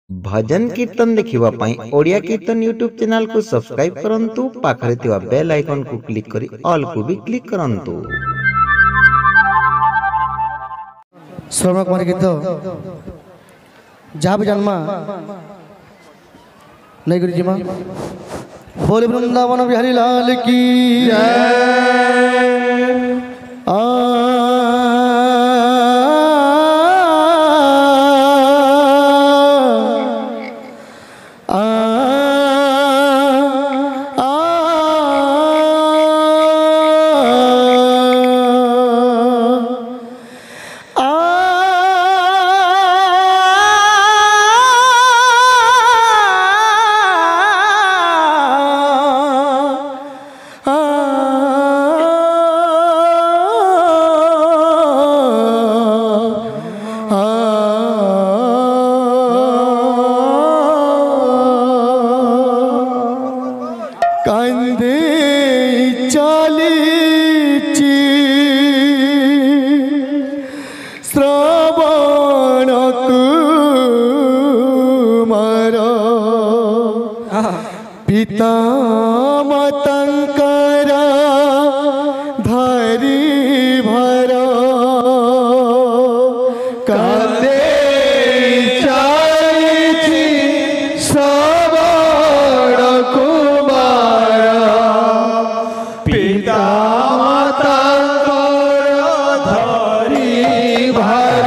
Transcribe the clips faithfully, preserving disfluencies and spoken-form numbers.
भजन कीर्तन देखिबा पई ओडिया कीर्तन यूट्यूब चैनल को सब्सक्राइब करंतु पाखरे थिबा बेल आइकन को क्लिक करी ऑल को भी क्लिक करंतु। श्रवण कुमार गीत जहाँ भी जन्मा नहीं गुरुजी माँ बोल वृंदावन बिहारी लाल की आ पिता मतंकर धरी भर कांदे चालिछि श्रवण कुमार पिता मतंकर धरी भर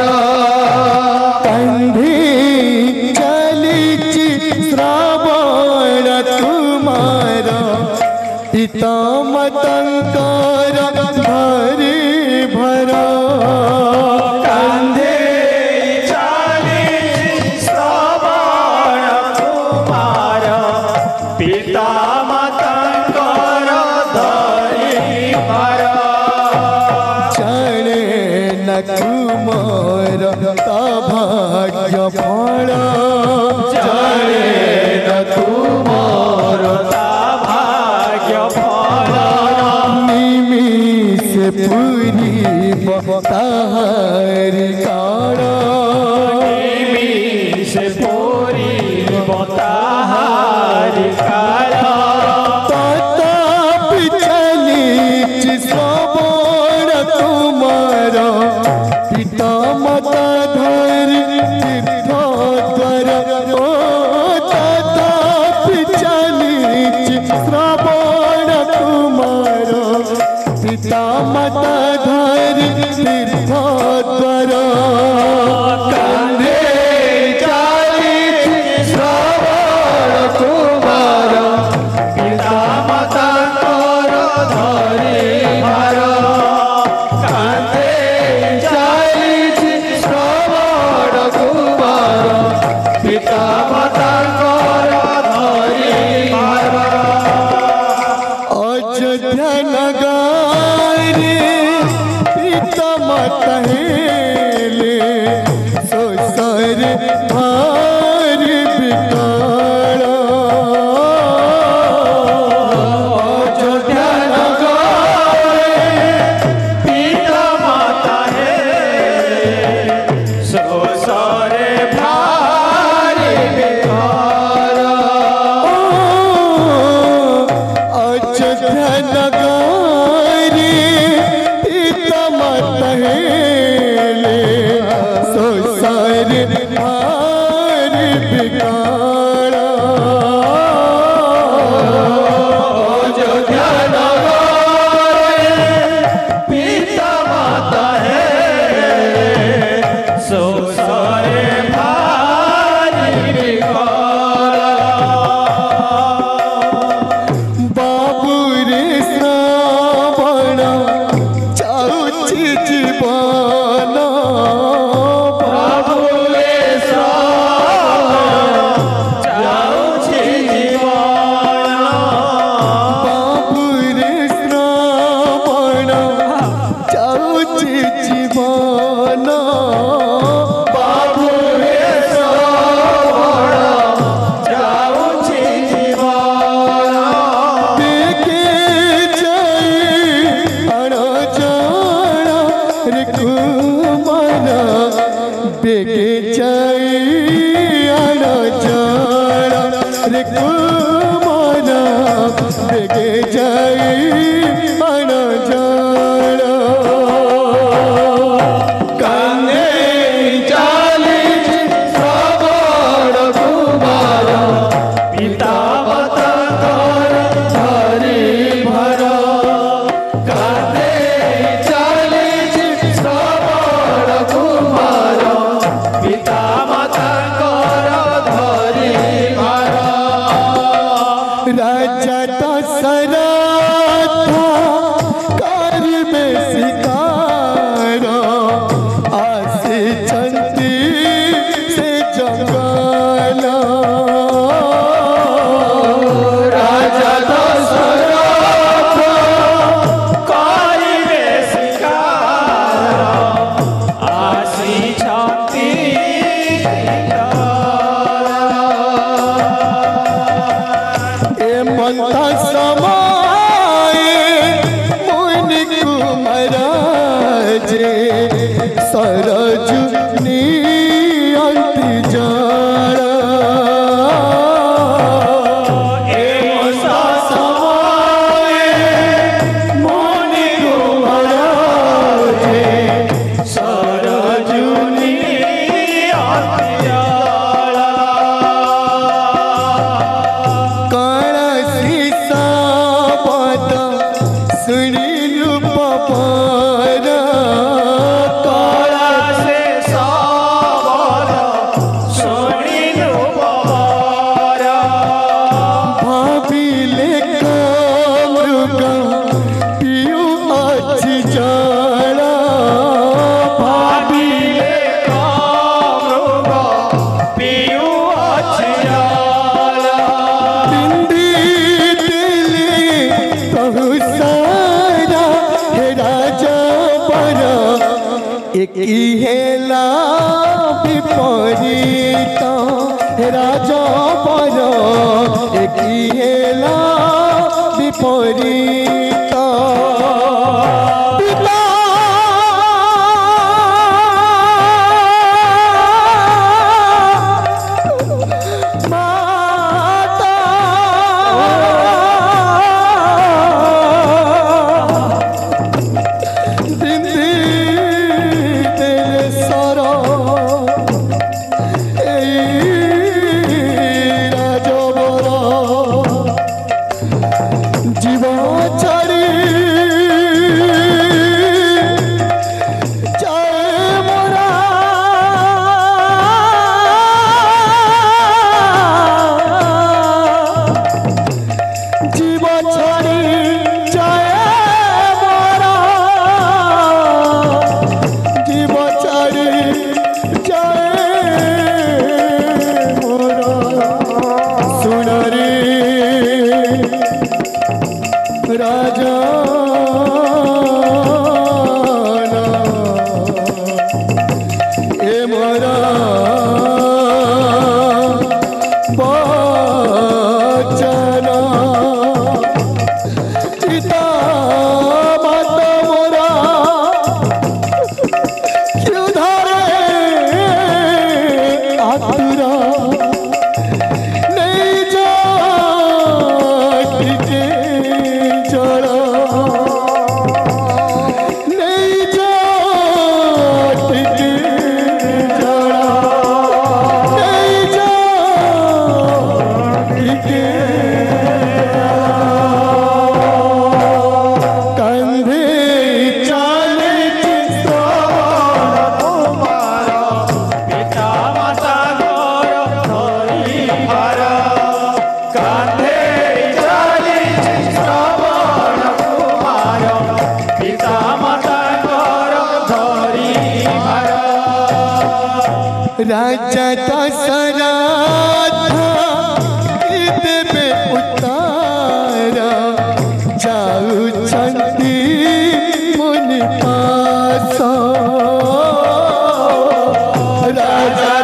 कंधी चालिछि श्रवण पिता मतंकर धरी भरा कंधे चालिछि श्रवण कुमार पिता मतंकर धरी भरा चणे न कुमार भाग्य फल चणे न कुमार पूरी बताहारी काड़ा से पूरी बताहारी काड़ा ततापि चलिछि श्रवण कुमार पिता मतधरि तीर्थोत्तर ओ ततापि चलिछि श्रवण कुमार पिता मतधरि तीर्थोत्तर कंधे चालिछि श्रवण कुमार पिता मतंकर धरि भर कंधे चालिछि श्रवण कुमार पिता मतंकर धरि भर अयोध्या नगर तहेले सोसर भारी बिकाड़ा अयोध्या नगर पिता माता है सोसर भारी कुमारा बेगे जाई अना जाना कांदे चाली श्रवण कुमारा पिता माता तोर धरी भरा कांदे चाली श्रवण कुमारा पिता माता तोर धरी भरा राजा दशरथ कर में शिकार आसे चंती से जंगल राजा दशरथ कर में शिकार आसे चंती मंता समाए मुनि कुमाराज सरज नियंति जाना मंता समाए मुनि कुमाराज सरज नियंति जाना सुनी रूप पारा काला से सावरा सुनी रूप पारा भाभी मृगा पियू अच्छी जाना भाभी मृगा पियू अच्छी जाना बिंदी दिली कहू सारा हे राजा पर एक हेला विपरीत हे राजा पर एक हेला विपरीत पिता माता दिंदी तेरे सारा राजा बरा जीवा चारी जय मोरा जीवा चारी जय मोरा जीवा चारी जय मोरा सुन रे राजा ए मोरा बचना पिता माता मोरा क्यों धारे आतुरा नहीं जा टिके जड़ा नहीं जा टिके जड़ा नहीं जा टिके कंधे चाले श्रवण कुमारा पिता माता तोर धरी भरा कांधे चाले श्रवण कुमारा पिता माता तोर धरी भरा राजा दशरथ देवे उतारा जाऊ चंदी मुनि पास राजा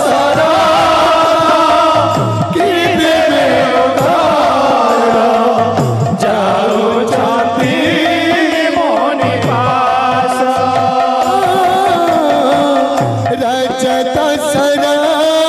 दशरथ देवे उतारा जाऊ चंदी मुनि पास राजा दशरथ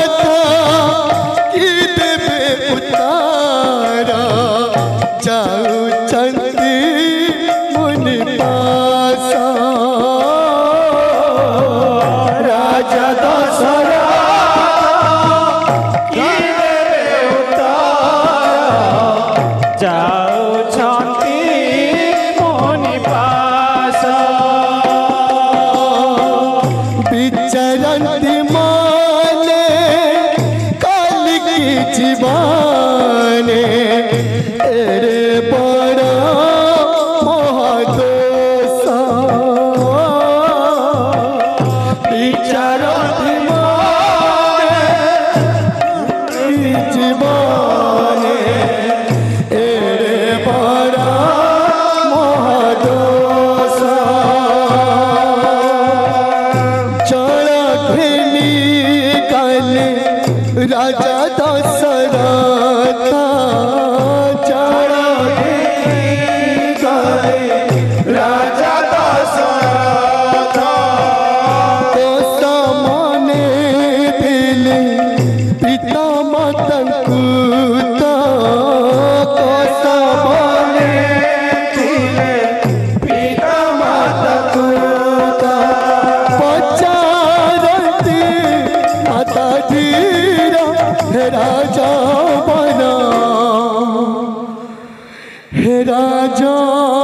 दशरथ चढ़े गए राजा दशरथ तो सामने दिल पिता मतंकुता तो सामने दिल पिता मतंकुता पचारती माता धीरा हे राजा बना हे राजा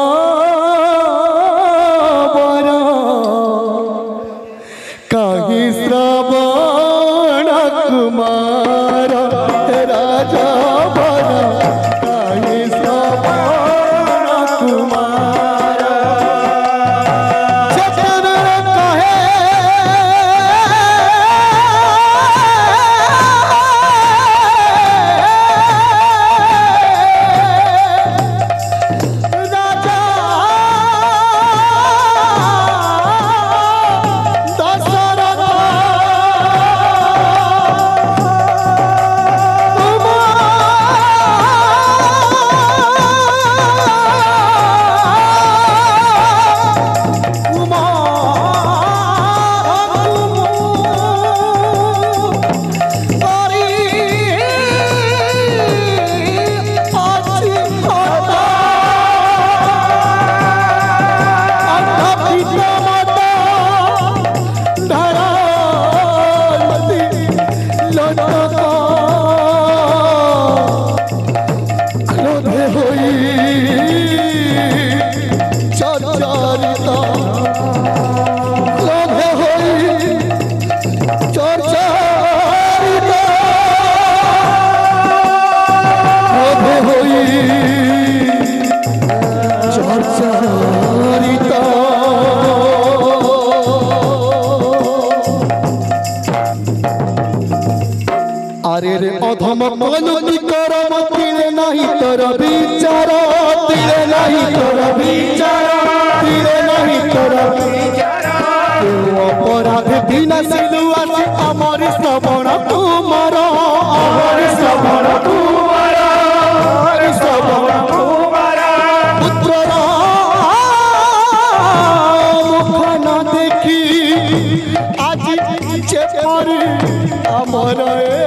बना कहीं श्रवण कुमार हे राजा बना कहीं श्रवण कुमार चतुर कहे राजा दशरथ क्रोधे होई चर्चारिता क्रोधे होई चर्चारिता क्रोधे होई चर्चारिता अरे रे अधम कलुकी करम तिरे नहीं तोर विचार तिरे नहीं तोर विचार तिरे नहीं तोर विचार अपराध बिना सिलु आसी अमर श्रवण कुमार अमर श्रवण कुमार अमर श्रवण कुमार पुत्र मुख न देखी आज जेपर अमर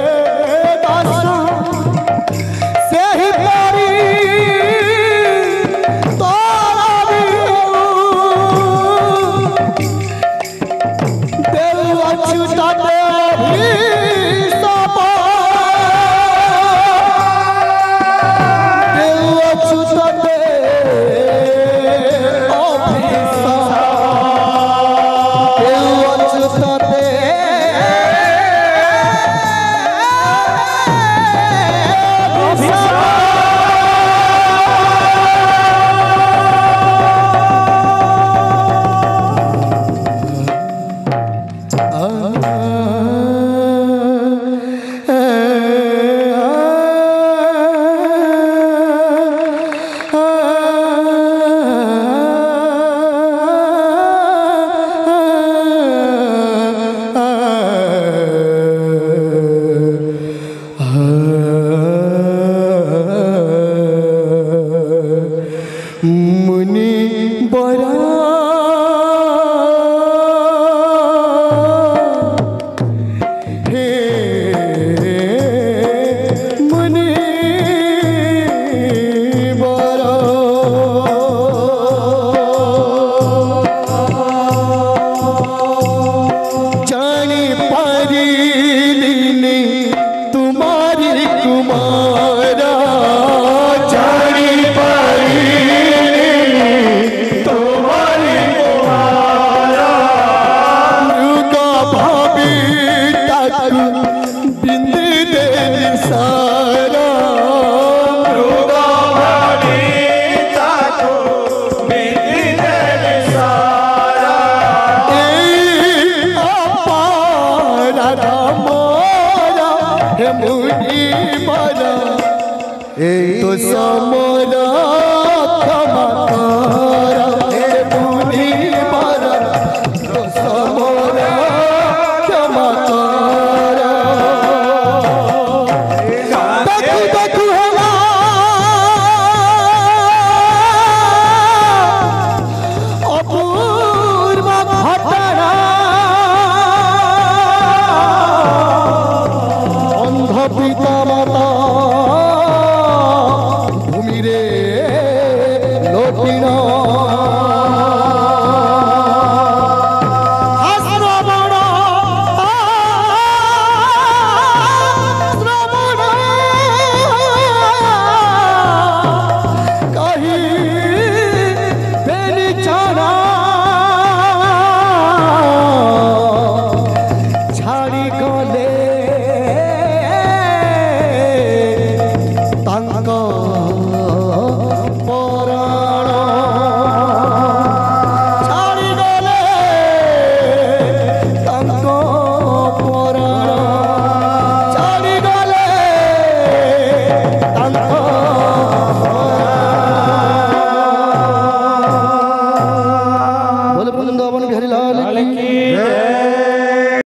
तो समरा क्षमा कर हे मुनि बर तो समरा क्षमा कर পিতা মাতা ভূমিরে লোটিনা বৃন্দাবন বিহারী লাল কি